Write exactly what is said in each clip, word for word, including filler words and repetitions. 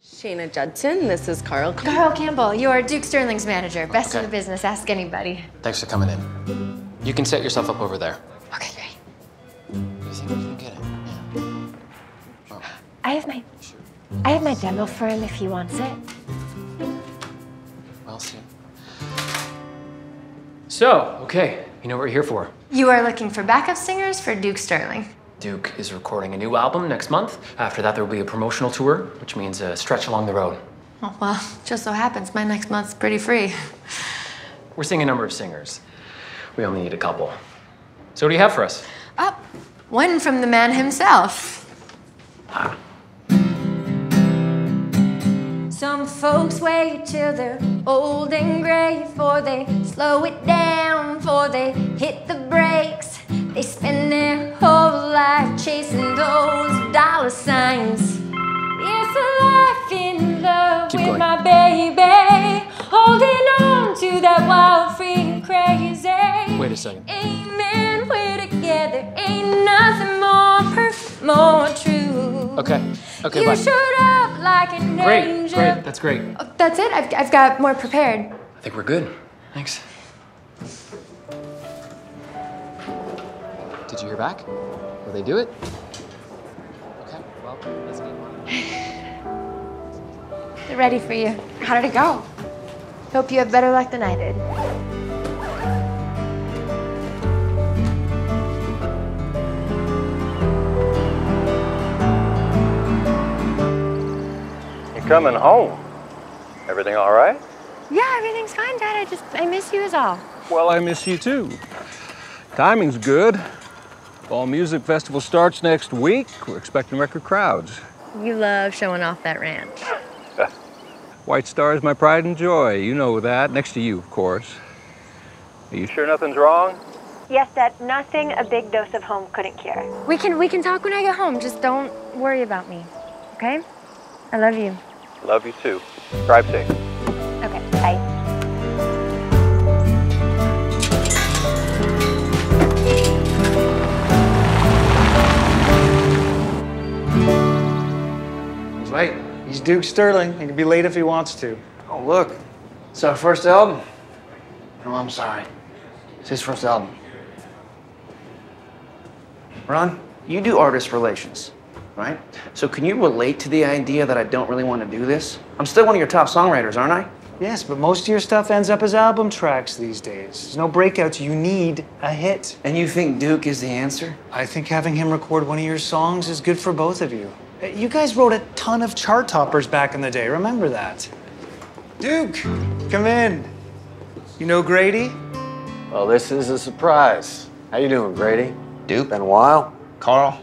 Shayna Judson, this is Carl. Carl Campbell, you're Duke Sterling's manager. Best Okay. in the business, ask anybody. Thanks for coming in. You can set yourself up over there. Okay, great. You think you can get it? Yeah. Oh, I have my, I have my demo for him if he wants it. well, see. So, okay, you know what we're here for. You are looking for backup singers for Duke Sterling. Duke is recording a new album next month. After that, there will be a promotional tour, which means a stretch along the road. Oh, well, just so happens my next month's pretty free. We're seeing a number of singers. We only need a couple. So what do you have for us? Oh, one from the man himself. Ah. Some folks wait till they're old and gray before they slow it down, before they hit the brakes. They spend their whole life chasing those dollar signs. It's a life in love Keep with going. my baby, holding on to that wild, free, and crazy. Wait a second. Amen, we're together. Ain't nothing more perfect, more true. Okay, okay, You bye. showed up like an Great, angel. great, that's great. Oh, that's it? I've, I've got more prepared. I think we're good. Thanks. Did you hear back? Will they do it? Okay, well, let's get on. They're ready for you. How did it go? Hope you have better luck than I did. You're coming home. Everything all right? Yeah, everything's fine, Dad. I just, I miss you is all. Well, I miss you too. Timing's good. Fall Music Festival starts next week. We're expecting record crowds. You love showing off that ranch. White Star is my pride and joy. You know that. Next to you, of course. Are you sure nothing's wrong? Yes, Dad, nothing a big dose of home couldn't cure. We can, we can talk when I get home. Just don't worry about me, okay? I love you. Love you too. Drive safe. Okay, bye. He's late. He's Duke Sterling. He can be late if he wants to. Oh, look. It's our first album. No, I'm sorry. It's his first album. Ron, you do artist relations, right? So can you relate to the idea that I don't really want to do this? I'm still one of your top songwriters, aren't I? Yes, but most of your stuff ends up as album tracks these days. There's no breakouts. You need a hit. And you think Duke is the answer? I think having him record one of your songs is good for both of you. Uh, You guys wrote a ton of chart toppers back in the day. Remember that. Duke, come in. You know Grady? Well, this is a surprise. How you doing, Grady? Duke? Been a while? Carl?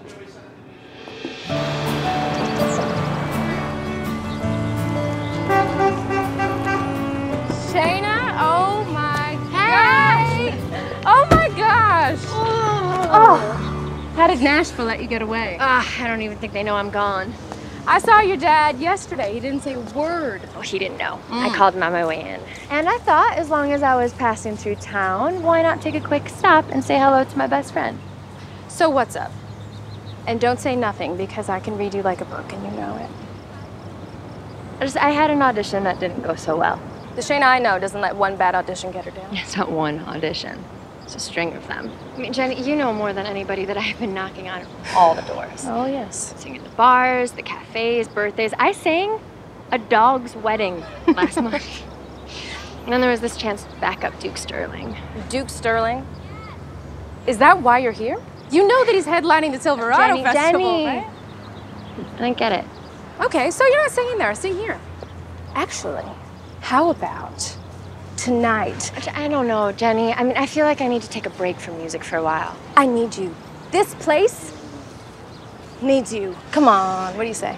Shayna, oh my gosh! Oh my gosh! Oh, How did Nashville let you get away? ah, I don't even think they know I'm gone. I saw your dad yesterday. He didn't say a word. Oh, he didn't know. I called him on my way in. And I thought, as long as I was passing through town, why not take a quick stop and say hello to my best friend? So what's up? And don't say nothing because I can read you like a book and you know it. I just, I had an audition that didn't go so well. The Shayna I know doesn't let one bad audition get her down. It's not one audition. It's a string of them. I mean, Jenny, you know more than anybody that I've been knocking on all the doors. Oh, yes. Singing at the bars, the cafes, birthdays. I sang a dog's wedding last month. And then there was this chance to back up Duke Sterling. Duke Sterling? Is that why you're here? You know that he's headlining the Silverado Jenny, Festival, Jenny. right? I didn't get it. Okay, so you're not singing there. Sing here. Actually, how about tonight? I don't know, Jenny. I mean, I feel like I need to take a break from music for a while. I need you. This place needs you. Come on, what do you say?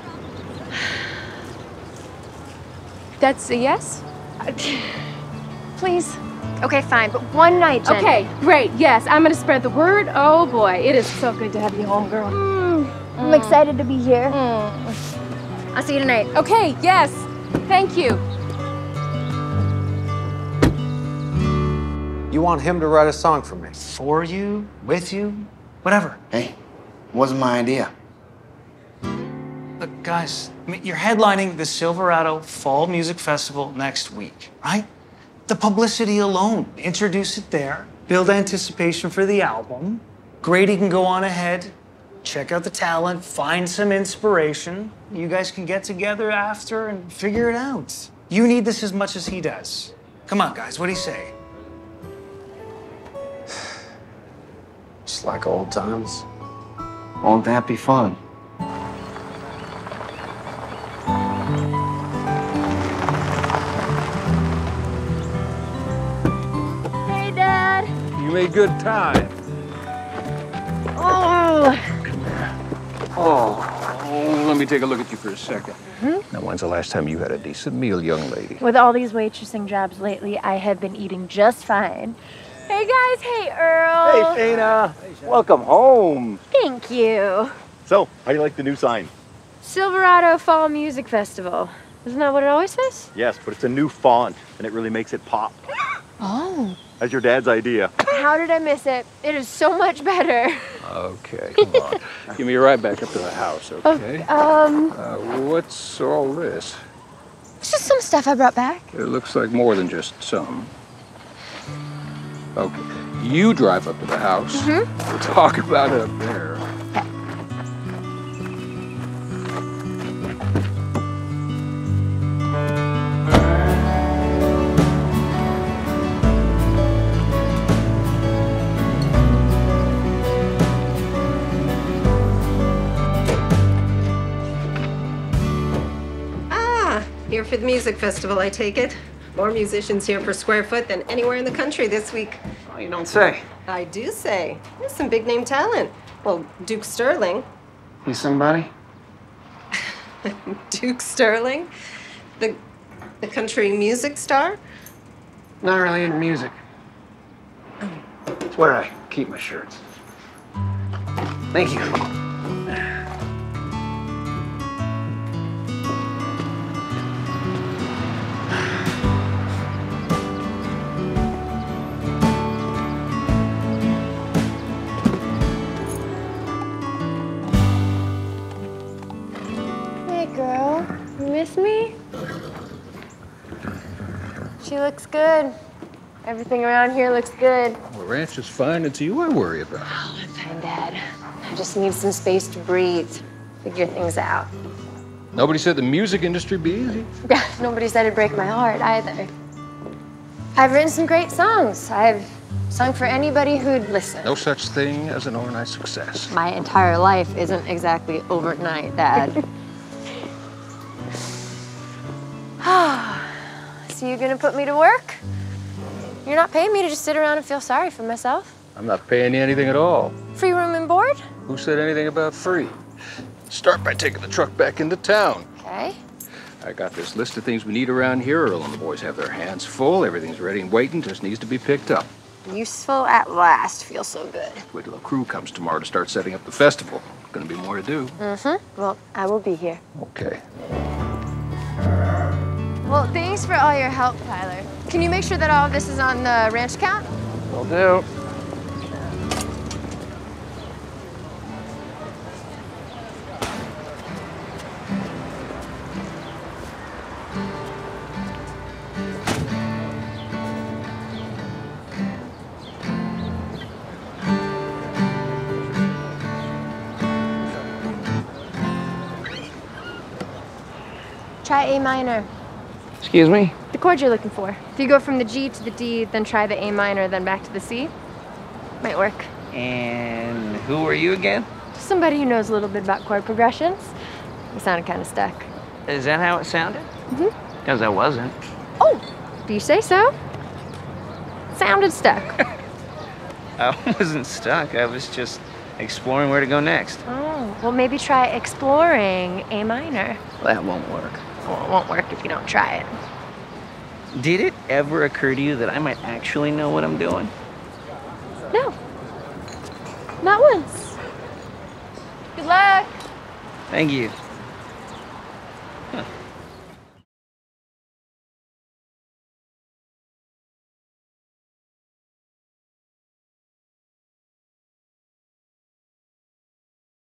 That's a yes? Please. Okay, fine, but one night, Jenny. Okay, great, yes. I'm gonna spread the word. Oh boy, it is so good to have you home, girl. Mm, I'm excited to be here. Mm. I'll see you tonight. Okay, yes. Thank you. You want him to write a song for me? For you, with you, whatever. Hey, it wasn't my idea. Look, guys, I mean, you're headlining the Silverado Fall Music Festival next week, right? The publicity alone, introduce it there, build anticipation for the album. Grady can go on ahead, check out the talent, find some inspiration. You guys can get together after and figure it out. You need this as much as he does. Come on, guys, what do you say? Just like old times. Won't that be fun? Hey, Dad. You made good time. Oh. Oh, let me take a look at you for a second. Mm-hmm. Now, when's the last time you had a decent meal, young lady? With all these waitressing jobs lately, I have been eating just fine. Hey, guys. Hey, Earl. Hey, Fana. Welcome home. Thank you. So, how do you like the new sign? Silverado Fall Music Festival. Isn't that what it always says? Yes, but it's a new font, and it really makes it pop. Oh. That's your dad's idea. How did I miss it? It is so much better. Okay, come on. Give me a ride back up to the house, okay? Oh, um, Uh, what's all this? it's just some stuff I brought back. It looks like more than just some. Okay, you drive up to the house. Mm-hmm. We'll talk about it up there. Here for the music festival, I take it. More musicians here per square foot than anywhere in the country this week. Oh, you don't say. I do say. There's some big name talent. Well, Duke Sterling. He's somebody? Duke Sterling? The, the country music star? Not really into music. It's where I keep my shirts. Thank you. Girl, you miss me? She looks good. Everything around here looks good. The ranch is fine. It's you I worry about. Oh, I'm fine, Dad. I just need some space to breathe, figure things out. Nobody said the music industry be easy. Yeah, nobody said it'd break my heart either. I've written some great songs. I've sung for anybody who'd listen. No such thing as an overnight success. My entire life isn't exactly overnight, Dad. So you're gonna put me to work? You're not paying me to just sit around and feel sorry for myself? I'm not paying you anything at all. Free room and board? Who said anything about free? Start by taking the truck back into town. Okay. I got this list of things we need around here. Earl and the boys have their hands full. Everything's ready and waiting, just needs to be picked up. Useful at last. Feels so good. Wait till the crew comes tomorrow to start setting up the festival. Gonna be more to do. Mm-hmm. Well, I will be here. Okay. Well, thanks for all your help, Tyler. Can you make sure that all of this is on the ranch account? Will do. Try A minor. Excuse me? The chord you're looking for. If you go from the G to the D, then try the A minor, then back to the C, might work. And who are you again? Somebody who knows a little bit about chord progressions. You sounded kind of stuck. Is that how it sounded? Mm-hmm. Because I wasn't. Oh, do you say so? Sounded stuck. I wasn't stuck. I was just exploring where to go next. Oh, well, maybe try exploring A minor. That won't work. Well, it won't work if you don't try it. Did it ever occur to you that I might actually know what I'm doing? No. Not once. Good luck. Thank you. Huh.